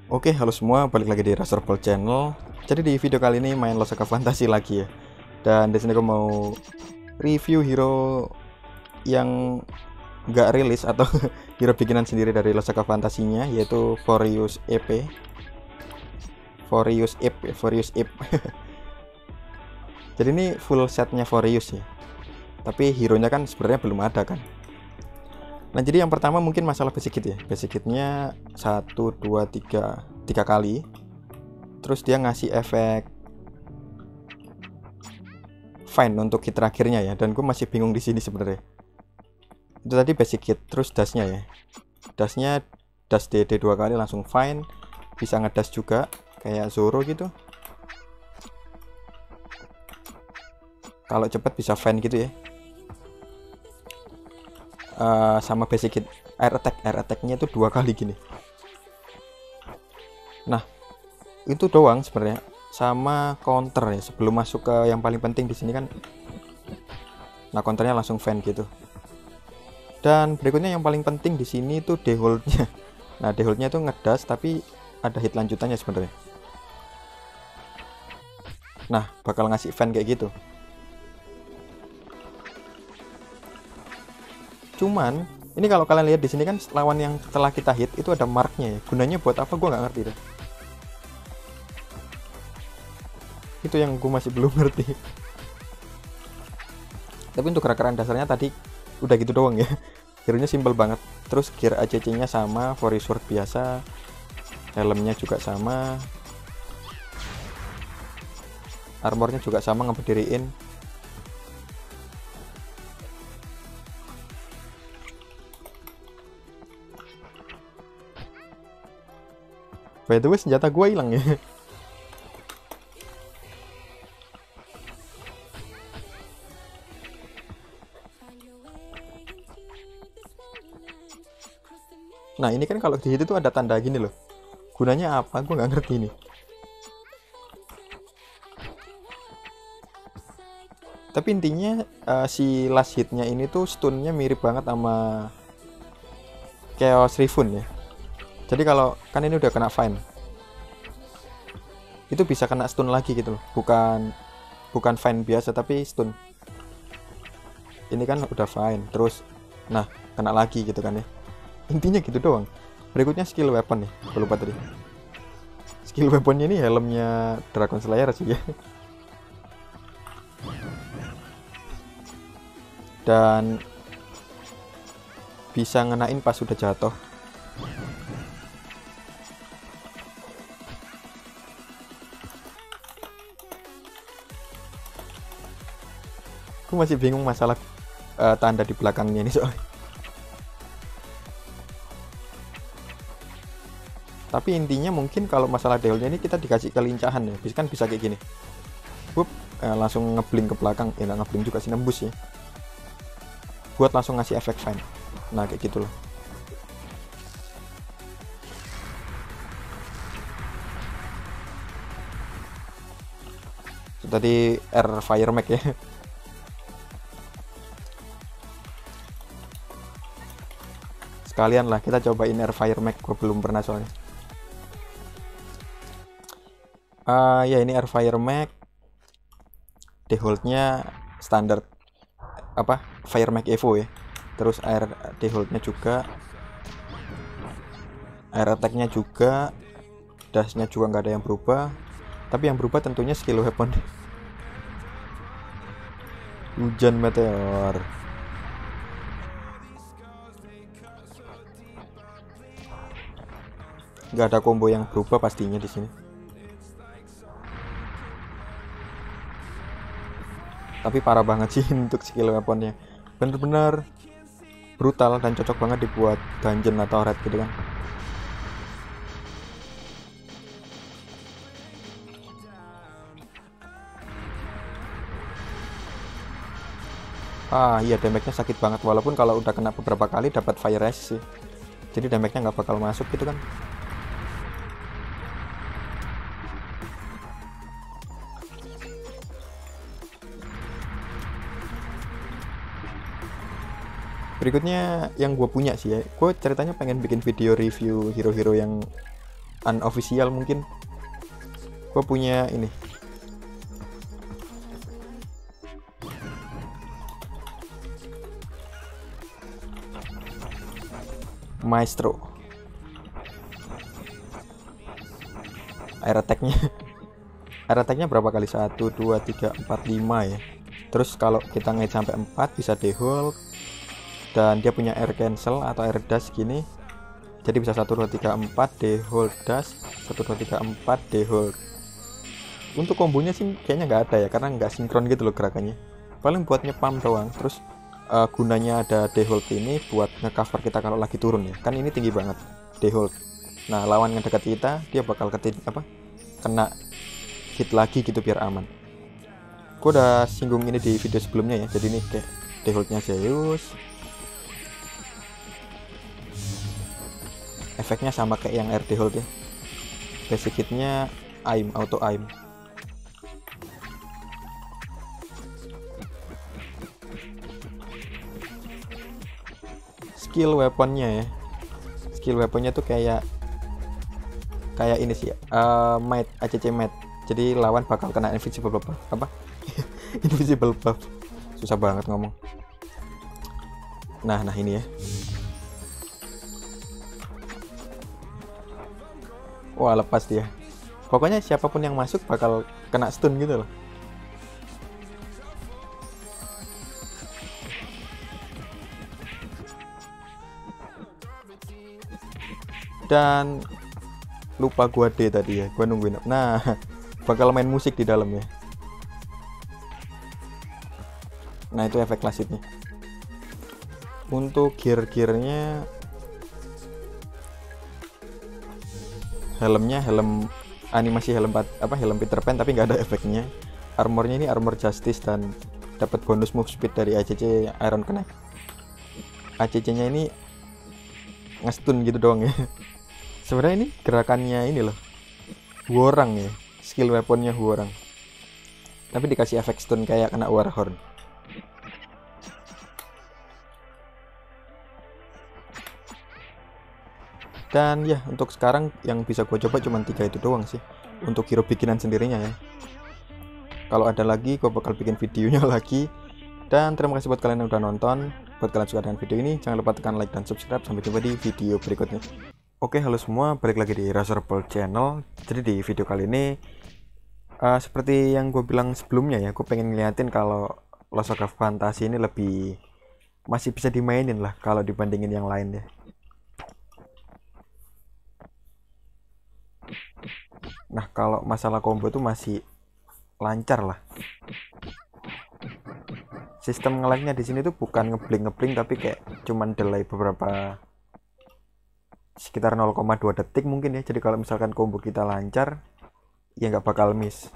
Oke, halo semua, balik lagi di Raster Ball Channel. Jadi di video kali ini main Losaka Fantasy lagi ya. Dan di sini aku mau review hero yang nggak rilis atau hero bikinan sendiri dari Losaka Fantasinya, yaitu Forius EP. Forius EP. Jadi ini full setnya Forius ya. Tapi hero-nya kan sebenarnya belum ada kan. Nah, jadi yang pertama mungkin masalah basic kit ya. Basic kitnya 1, 2, 3 kali. Terus dia ngasih efek fine untuk kit terakhirnya ya. Dan gue masih bingung di sini sebenarnya. Itu tadi basic kit, terus dashnya ya. Dashnya dash DD 2 kali langsung fine. Bisa ngedash juga kayak Zoro gitu. Kalau cepet bisa fine gitu ya. Sama basic kit air attack-nya itu 2 kali gini. Nah, itu doang sebenarnya. Sama counter ya, sebelum masuk ke yang paling penting di sini kan. Nah, counternya langsung fan gitu. Dan berikutnya yang paling penting di sini tuh deholdnya. Nah, deholdnya tuh ngedas tapi ada hit lanjutannya sebenarnya. Nah, bakal ngasih fan kayak gitu. Cuman ini kalau kalian lihat di sini kan lawan yang setelah kita hit itu ada marknya ya. Gunanya buat apa gue nggak ngerti deh. Itu yang gue masih belum ngerti. Tapi untuk gerak-gerak dasarnya tadi udah gitu doang ya. Hero-nya simple banget. Terus gear ACC-nya sama, Forius Sword biasa. Helmnya juga sama. Armornya juga sama, ngeberdiriin. By the way, senjata gue hilang ya. Nah, ini kan kalau di situ tuh ada tanda gini loh. Gunanya apa? Gue nggak ngerti ini. Tapi intinya si last hitnya ini tuh stunnya mirip banget sama Chaos Rifun ya. Jadi kalau kan ini udah kena fine, itu bisa kena stun lagi gitu loh. Bukan fine biasa tapi stun. Ini kan udah fine, terus nah kena lagi gitu kan ya. Intinya gitu doang. Berikutnya skill weapon nih, aku lupa tadi. Skill weaponnya ini helmnya Dragon Slayer sih ya. Dan bisa ngenain pas sudah jatuh. Aku masih bingung masalah tanda di belakangnya ini soalnya. Tapi intinya mungkin kalau masalah dealnya ini kita dikasih kelincahan ya. Kan bisa kayak gini. Langsung ngeblink ke belakang. Nggak ngeblink juga sih, nembus ya. Buat langsung ngasih efek fine. Nah kayak gitu loh. Itu tadi Air Fire Mag ya. Sekalian lah kita cobain Air Fire Mag. Gue belum pernah soalnya. Ya ini Air Fire Mag. Deholdnya standar apa Fire Mag Evo ya. Terus air deholdnya juga, air attacknya juga, dashnya juga nggak ada yang berubah. Tapi yang berubah tentunya skill weapon. Hujan meteor. Nggak ada combo yang berubah pastinya di sini. Tapi parah banget sih untuk skill weaponnya. Bener-bener brutal dan cocok banget dibuat dungeon atau raid gitu kan. Iya, damage-nya sakit banget. Walaupun kalau udah kena beberapa kali dapat fire resist sih. Jadi damage-nya nggak bakal masuk gitu kan. Berikutnya yang gue punya sih ya, gue ceritanya pengen bikin video review hero-hero yang unofficial mungkin. Gue punya ini, Maestro. Air attack-nya air attack-nya berapa kali? 1 2 3 4 5 ya. Terus kalau kita nge sampai 4 bisa dehold, dan dia punya air cancel atau air dash gini. Jadi bisa 1 2 3 4 dehold dash, 1 2 3 4 dehold. Untuk kombonya sih kayaknya nggak ada ya, karena nggak sinkron gitu loh gerakannya. Paling buat nyepam doang. Terus gunanya ada dehold ini buat ngecover kita kalau lagi turun ya. Kan ini tinggi banget dehold. Nah, lawan yang dekat kita dia bakal kena hit lagi gitu biar aman. Gue udah singgung ini di video sebelumnya ya. Jadi ini kayak deholdnya Zeus. Efeknya sama kayak yang air dehold ya. Basic hitnya aim, auto aim. Skill weaponnya ya. Skill weaponnya tuh kayak ini sih, Might, ACC Might. Jadi lawan bakal kena invisible buff. Apa? Invisible buff. Susah banget ngomong. Nah ini ya. Wah, lepas dia. Pokoknya siapapun yang masuk bakal kena stun gitu loh. Dan lupa gua D tadi ya, gua nungguin. Nah, bakal main musik di dalam ya. Nah, itu efek klasiknya. Untuk gear-gearnya, helmnya helm animasi helm Peter Pan tapi nggak ada efeknya. Armornya ini armor Justice dan dapat bonus move speed dari ACC Iron Connect. ACC-nya ini ngestun gitu doang ya. Sebenarnya ini gerakannya ini loh, Warang ya, skill weaponnya Warang, tapi dikasih efek stun kayak kena Warhorn. Dan ya, untuk sekarang yang bisa gue coba cuma 3 itu doang sih untuk hero bikinan sendirinya ya. Kalau ada lagi gue bakal bikin videonya lagi. Dan terima kasih buat kalian yang udah nonton. Buat kalian suka dengan video ini, jangan lupa tekan like dan subscribe. Sampai jumpa di video berikutnya. Oke, halo semua, balik lagi di Razorpal Channel. Jadi di video kali ini, seperti yang gue bilang sebelumnya ya, gue pengen ngeliatin kalau Lost Ark of Fantasy ini masih bisa dimainin lah kalau dibandingin yang lain ya. Nah, kalau masalah combo tuh masih lancar lah. Sistem nge-lag-nya di sini tuh bukan ngeblink tapi kayak cuman delay beberapa, sekitar 0,2 detik mungkin ya. Jadi kalau misalkan combo kita lancar ya nggak bakal miss.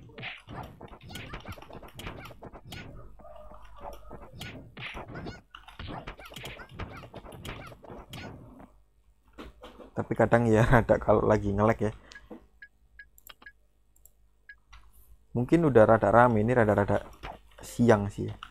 Tapi kadang ya ada kalau lagi nge-lag ya. Mungkin udah rada rame, ini rada siang sih ya.